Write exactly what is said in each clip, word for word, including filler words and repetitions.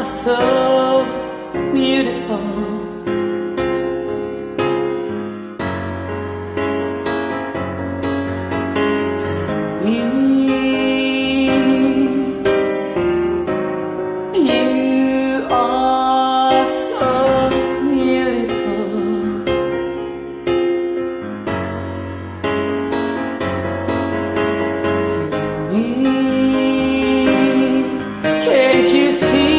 are so beautiful to me. You are so beautiful to me. Can't you see?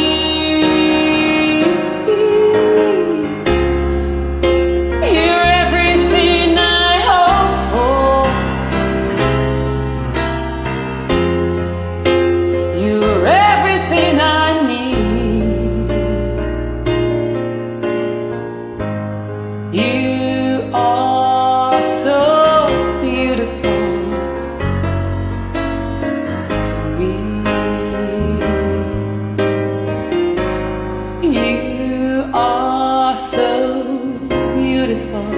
You are so beautiful to me. You are so beautiful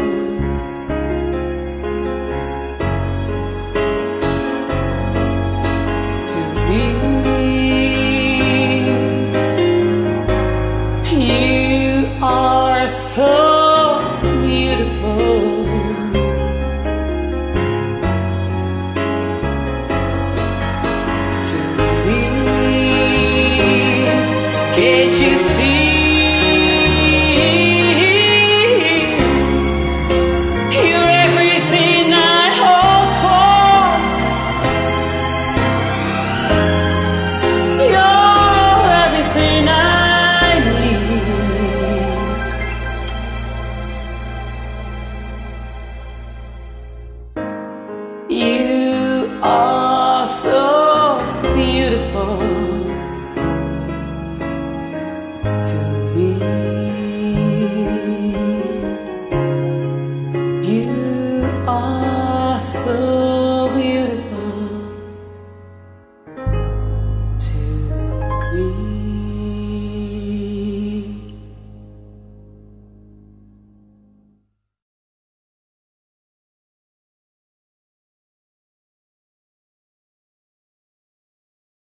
to me. You are so beautiful to me. Can't you see? You're everything I hope for. You're everything I need. You are so beautiful to me.